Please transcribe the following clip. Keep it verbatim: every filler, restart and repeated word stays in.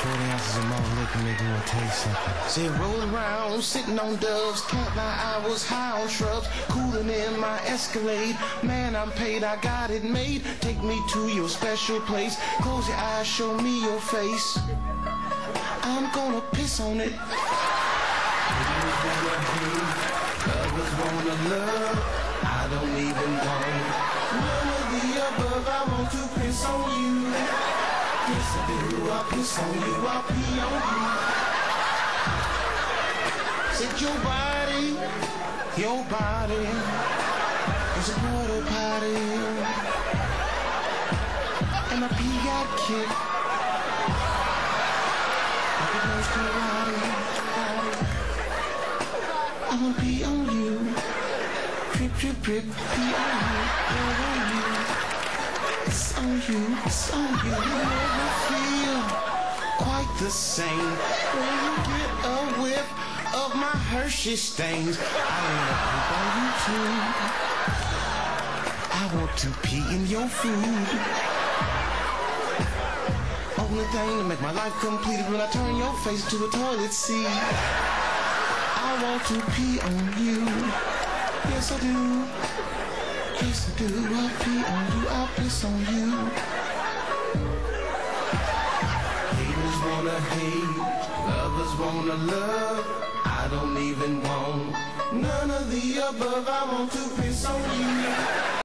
forty ounces of malt liquor make me want to taste something. Say rolling around, sitting on doves, cat eye, I was high on shrubs, cooling in my Escalade. Man, I'm paid, I got it made. Take me to your special place. Close your eyes, show me your face. I'm gonna piss on it. Lovers wanna love, I don't even want none of the above. I want to piss on you. Yes I do, I'll piss on you, I'll pee on you. Set your body, your body is a porta potty, and my pee got kicked like a nose karate. I wanna pee on you, drip, drip, drip, pee on you, all on you. It's on you, it's on you. You never feel quite the same when you get a whiff of my Hershey stains. I wanna poop on you too. I want to pee in your food. Only thing to make my life complete is when I turn your face to a toilet seat. I want to pee on you. Yes I do. Yes I do. I'll pee on you. I'll piss on you. Haters wanna hate, lovers wanna love. I don't even want none of the above. I want to piss on you.